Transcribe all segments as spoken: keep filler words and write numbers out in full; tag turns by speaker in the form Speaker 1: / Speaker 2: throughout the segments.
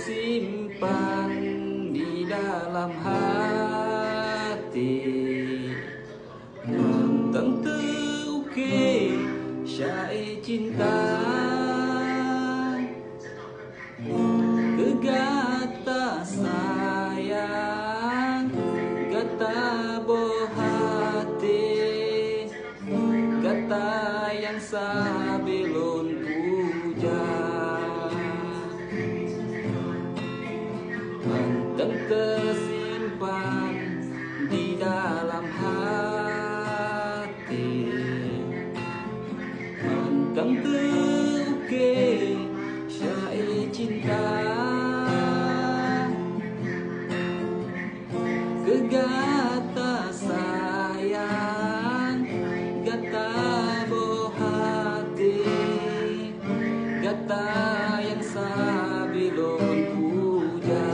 Speaker 1: tersimpan di dalam hati. Tentang uke syai cinta kegata sayang gata bohati gata yang sabilun puja tentang tersimpan di dalam hati tentang teruke syai cinta kegata sayang gata bohati gata yang sabilon puja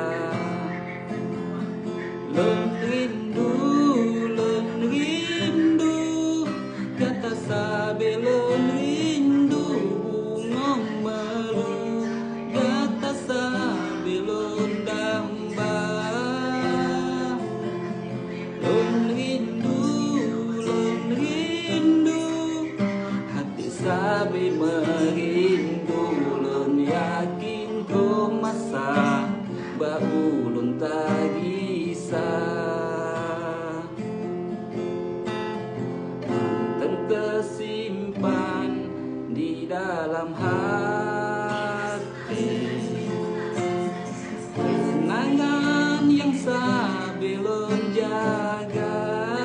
Speaker 1: lon rindu lon rindu gata sabilon rindu ngong malu gata sabilon damba lon rindu lon rindu hati sabi merindu lon yakin ko masa baulun tagisa tentang tersimpan di dalam hati kenangan yang sabilun jaga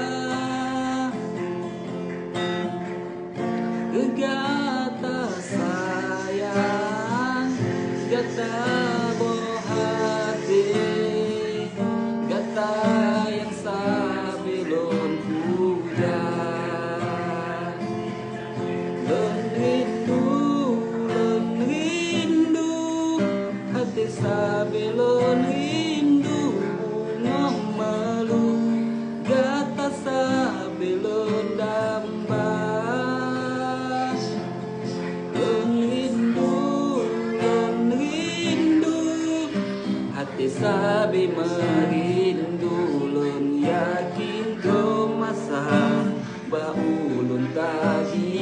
Speaker 1: gata sayang gata bohati gata yang sabilun puja lon rindu lon rindu hati sabilun rindu ngong malu gata sabilun damba lon rindu lon rindu hati sabi merindu lon yakin ko masa baulun tagi